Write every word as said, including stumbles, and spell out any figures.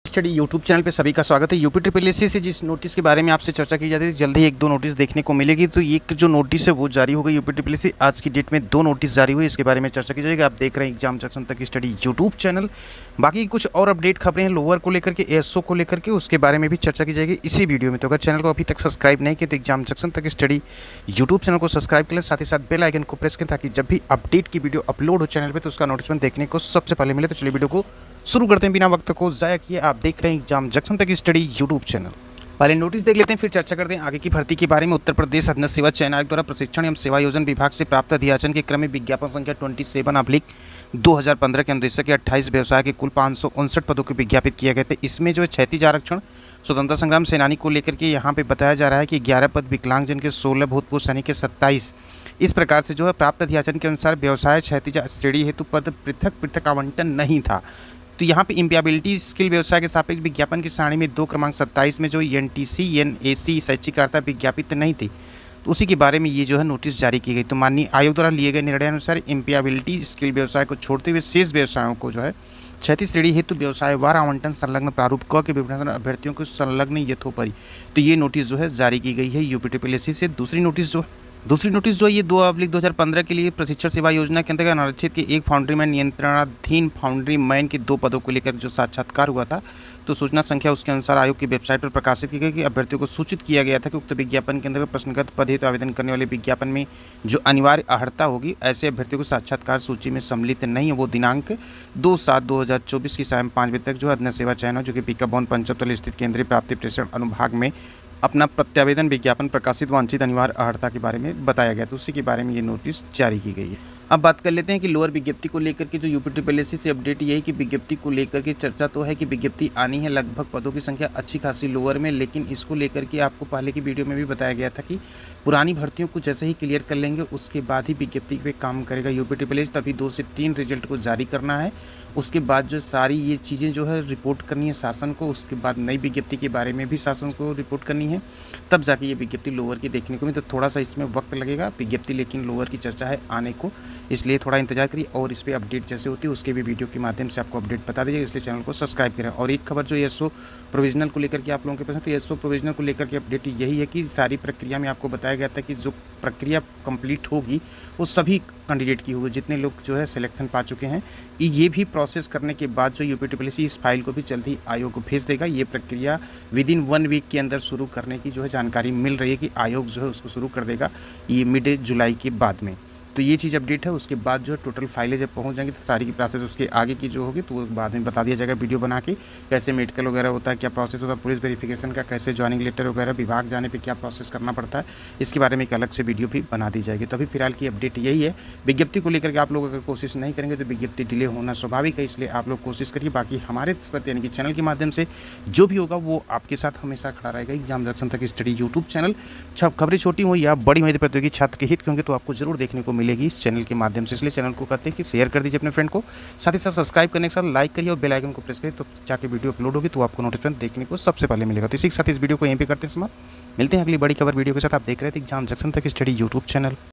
Study YouTube channel पे सभी का स्वागत है। यूपी ट्रिपल एस सी से जिस नोटिस के बारे में आपसे चर्चा की जाती है, जल्दी ही एक दो नोटिस देखने को मिलेगी। तो एक जो नोटिस है वो जारी हो गई यूपी ट्रिपल एस सी। आज की डेट में दो नोटिस जारी हुई, इसके बारे में चर्चा की जाएगी। आप देख रहे हैं एग्जाम जंक्शन तक स्टडी यूट्यूब चैनल। बाकी कुछ और अपडेट खबरें हैं लोअर को लेकर के, एएसओ को लेकर के, उसके बारे में भी चर्चा की जाएगी इसी वीडियो में। तो अगर चैनल को अभी तक सब्सक्राइब नहीं किया तो एग्जाम जंक्शन तक स्टडी यूट्यूब चैनल को सब्सक्राइब कर लें, साथ ही साथ बेल आइकन को प्रेस करें ताकि जब भी अपडेट की वीडियो अपलोड हो चैनल पर तो उसका नोटिफिकेशन देखने को सबसे पहले मिले। तो चलिए वीडियो को शुरू करते हैं बिना वक्त को ज़ाया किए। आप देख रहे हैं एग्जाम जंक्शन तक स्टडी यूट्यूब चैनल। पहले नोटिस देख लेते हैं, फिर चर्चा करते हैं आगे की भर्ती के बारे में। उत्तर प्रदेश अधीन सेवा चयन आयोग द्वारा प्रशिक्षण एवं सेवा योजना विभाग से प्राप्त अधियाचन के क्रम में विज्ञापन संख्या सत्ताईस अब्लिक दो हज़ार पंद्रह के अनुदेशक के अट्ठाईस व्यवसाय के कुल पाँच सौ उनसठ पदों को विज्ञापित किया गया था। इसमें जो है क्षैतिज आरक्षण स्वतंत्रता संग्राम सेनानी को लेकर के यहाँ पे बताया जा रहा है कि ग्यारह पद, विकलांगजन के सोलह, भूतपूर्व सैनिक के सत्ताईस। इस प्रकार से जो है प्राप्त अधियाचन के अनुसार व्यवसाय क्षैतिज श्रेणी हेतु पद पृथक पृथक आवंटन नहीं था। तो यहाँ पे इम्प्लॉयबिलिटी स्किल व्यवसाय के सापेक्ष विज्ञापन की सारणी में दो क्रमांक सत्ताईस में जो N T C N A C शैक्षिक अर्हता विज्ञापित नहीं थी, तो उसी के बारे में ये जो है नोटिस जारी की गई। तो माननीय आयोग द्वारा लिए गए निर्णय अनुसार इम्प्लॉयबिलिटी स्किल व्यवसाय को छोड़ते हुए शेष व्यवसायों को जो है क्षैतिज श्रेणी हेतु व्यवसायवार आवंटन संलग्न प्रारूप क के विवरण अभ्यर्थियों को संलग्न यथोपरि। तो ये नोटिस जो है जारी की गई है यूपी ट्रिपल एस सी से। दूसरी नोटिस जो दूसरी नोटिस जो है ये दो अब्लिक दो हज़ार पंद्रह के लिए प्रशिक्षण सेवा योजना के अंतर्गत अनारक्षित के एक फाउंड्री मैन नियंत्रणाधीन फाउंड्री मैन के दो पदों को लेकर जो साक्षात्कार हुआ था, तो सूचना संख्या उसके अनुसार आयोग की वेबसाइट पर प्रकाशित की गई कि अभ्यर्थियों को सूचित किया गया था कि उक्त विज्ञापन के अंतर्गत प्रश्नगत पद हेतु आवेदन करने वाले विज्ञापन में जो अनिवार्य अर्हता होगी, ऐसे अभ्यर्थियों को साक्षात्कार सूची में सम्मिलित नहीं है। वो दिनांक दो सात दो हज़ार चौबीस की सायं पाँच बजे तक जो अधीन सेवा चयन जो कि पीका भवन पंचमतल स्थित केंद्रीय प्राप्ति प्रेषण अनुभाग में अपना प्रत्यावेदन विज्ञापन प्रकाशित वांछित अनिवार्य अर्हता के बारे में बताया गया। तो उसी के बारे में ये नोटिस जारी की गई है। अब बात कर लेते हैं कि लोअर विज्ञप्ति को लेकर के जो यूपी ट्रिपल एस सी से अपडेट यही कि विज्ञप्ति को लेकर के चर्चा तो है कि विज्ञप्ति आनी है, लगभग पदों की संख्या अच्छी खासी लोअर में, लेकिन इसको लेकर के आपको पहले की वीडियो में भी बताया गया था कि पुरानी भर्तियों को जैसे ही क्लियर कर लेंगे उसके बाद ही विज्ञप्ति पे काम करेगा यूपी ट्रिपल एस। तभी दो से तीन रिजल्ट को जारी करना है, उसके बाद जो सारी ये चीज़ें जो है रिपोर्ट करनी है शासन को, उसके बाद नई विज्ञप्ति के बारे में भी शासन को रिपोर्ट करनी है, तब जाके ये विज्ञप्ति लोअर की देखने को मिले। तो थोड़ा सा इसमें वक्त लगेगा विज्ञप्ति, लेकिन लोअर की चर्चा है आने को, इसलिए थोड़ा इंतजार करिए। और इस पर अपडेट जैसे होती है उसके भी वीडियो के माध्यम से आपको अपडेट बता दीजिएगा, इसलिए चैनल को सब्सक्राइब करें। और एक खबर जो एसओ प्रोविजनल को लेकर के आप लोगों के पास है, तो एसओ प्रोविजनल को लेकर के अपडेट यही है कि सारी प्रक्रिया में आपको बताया गया था कि जो प्रक्रिया कंप्लीट होगी वो सभी कैंडिडेट की होगी, जितने लोग जो है सिलेक्शन पा चुके हैं। ये भी प्रोसेस करने के बाद जो यूपी ट्रिपल एस सी इस फाइल को भी जल्द ही आयोग को भेज देगा। ये प्रक्रिया विद इन वन वीक के अंदर शुरू करने की जो है जानकारी मिल रही है कि आयोग जो है उसको शुरू कर देगा ये मिड जुलाई के बाद में। तो ये चीज़ अपडेट है। उसके बाद जो है टोटल फाइलें जब पहुंच जाएंगी तो सारी की प्रोसेस उसके आगे की जो होगी तो वो बाद में बता दिया जाएगा वीडियो बना के, कैसे मेडिकल वगैरह होता है, क्या प्रोसेस होता है, पुलिस वेरिफिकेशन का, कैसे ज्वाइनिंग लेटर वगैरह विभाग जाने पे क्या प्रोसेस करना पड़ता है, इसके बारे में एक अलग से वीडियो भी बना दी जाएगी। तो अभी फिलहाल की अपडेट यही है। विज्ञप्ति को लेकर के आप लोग अगर कोशिश नहीं करेंगे तो विज्ञप्ति डिले होना स्वाभाविक है, इसलिए आप लोग कोशिश करिए। बाकी हमारे साथ यानी कि चैनल के माध्यम से जो भी होगा वो आपके साथ हमेशा खड़ा रहेगा। एग्जाम जंक्शन तक स्टडी यूट्यूब चैनल, खबरें छोटी हो या बड़ी हो, प्रतियोगी छात्र के हित होंगे तो आपको जरूर देखने को मिलेगी इस चैनल के माध्यम से। इसलिए चैनल को कहते हैं कि शेयर कर दीजिए अपने फ्रेंड को, साथ ही साथ सब्सक्राइब करने के साथ लाइक करिए और बेल आइकन को प्रेस करिए, तो जाके वीडियो अपलोड होगी तो आपको नोटिफिकेशन देखने को सबसे पहले मिलेगा। तो इसी के साथ इस वीडियो को यहीं पे करते हैं समाप्त। मिलते हैं अगली बड़ी खबर वीडियो के साथ। आप देख रहे थे एग्जाम जंक्शन तक स्टडी यूट्यूब चैनल।